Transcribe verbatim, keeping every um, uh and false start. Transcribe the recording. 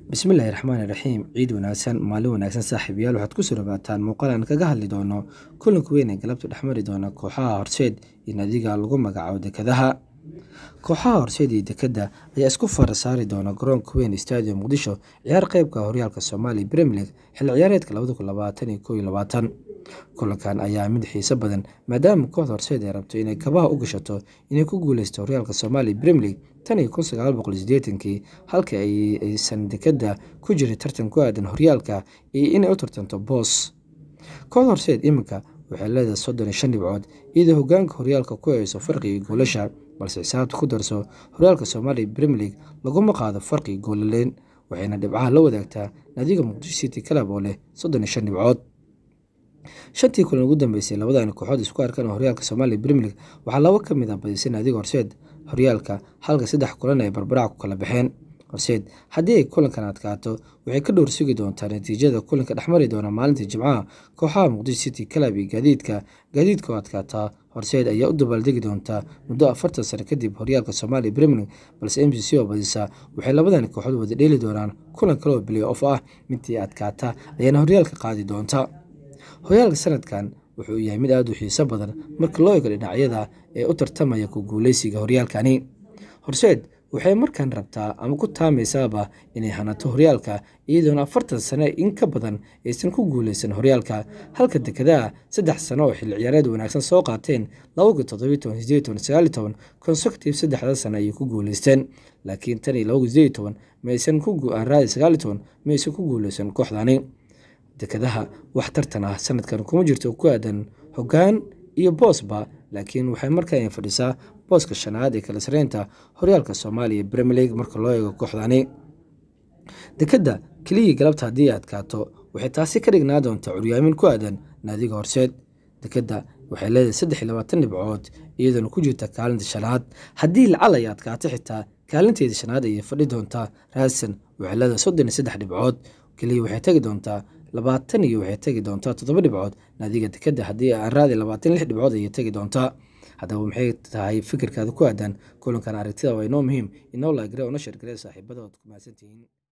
بسم الله الرحمن الرحيم عيد وناسان مالو وناسان صاحب يال waxaad ku soo dhawaataan muuqaal aan kaga hadli doono kulanka weyn ee galabta dhexmari doona kooxaha horseed iyo nadiga lagu magacaabo dekadaha kooxaha horseed iyo dekada ayaa isku fara saari doona garoonka weyn stadium Muqdisho ciyaar qaybka horyaalka Soomaali Premier League xil ciyaareedka laba kun labaatan iyo kow iyo labaatan kulankan ayaa mid xiiso badan maadaama kooxda horseed ay rabto inay kabaha u gashato inay ku guuleysto horyaalka Soomaali Premier League tan iyo kun sagaal boqol sideetan-kii halka ay aysan dekada ku jiray tartan ku aadan horyaalka iyo inay u tartanto boos kooxda horseed iminka waxay leedahay soddon iyo shan dhibcood iyadoo hoggaanka horyaalka ku hayso farqiga goolasha balse xisaabta ku darso horyaalka Soomaali Premier League laguma qaado farqiga gooleyn waxayna dhibcaha la wadaagtaa nadiga Muqdisho City Club oo leh soddon iyo shan dhibcood shantii kulan ugu dambeysay labadan kooxood isku arkaan horyaalka Soomaali Premier League waxa laba ka mid ah badisay nadiga horseed horyaalka halka saddex kulan ay barbarac ku kala baxeen horseed haddii ay kulankan adkaato waxay ka dhowr sugi doontaa natiijada kulanka dhexmari doona maalinta Jimcaha kooxaha Muqdisho City Club iyo gaadiidka gaadiidka oo adkaata horseed ayaa u dabaaldegi doonta muddo afartan sano kadib horyaalka Soomaali Premier League balse M C C oo badisa waxay labadan kooxood wada dheeli doonaan kulan kale oo play off ah midii adkaata ayana horyaalka qaadi doonta horyaalka sanadkan wuxuu yahay mid aad u xiiso badan marka loo eego dhinacyada ee u tartamaya ku guuleysiga horyaalkani horseed waxay markaan rabtaa ama ku taamaysaaba inay hanato horyaalka iyadoo afartan sano in ka badan aysan ku guuleysan horyaalka halka dekadaha saddex sano oo xil ciyaareed wanaagsan soo qaateen laba kun toddoba iyo toban siddeed iyo toban sagaal iyo toban consecutive saddexda sano ay ku guuleysteen laakiin tan iyo laba kun siddeed iyo toban ma aysan ku guuleysan sagaal iyo toban ma aysan ku guuleysan kooxdani dekadaha wax tartan ah sanadkan kuma jirto ku aadan hoggaan iyo boosba laakiin waxay markaan fadhisaa booska shanaad ee kala sareynta horyaalka Soomaaliya Premier League marka loo eego kooxdani dekada kaliya galabta haddii adkaato waxay taasi ka dhignaa doontaa curyaamin ku aadan nadiga horseed dekada waxay leedahay saddex iyo labaatan dhibcood iyadoo ku jirta kaalinta shanaad haddii lacal ay adkaato xitaa kaalinteeda shanaad ay fadhi doontaa raadsan waxay leedahay soddon iyo saddex dhibcood kaliya waxay tagi doontaa labaatan iyo waxay tagi doontaa toddoba dhibcood nadiga dekada haddii aan raadi labaatan iyo lix dhibcood ay tagi doontaa haddaba maxay tahay fikirkaada ku aadan kulankan aragtida waa inoo muhiim inoo la gareeyo oo na share gareeyo saaxiibada ku mahadsantihiin.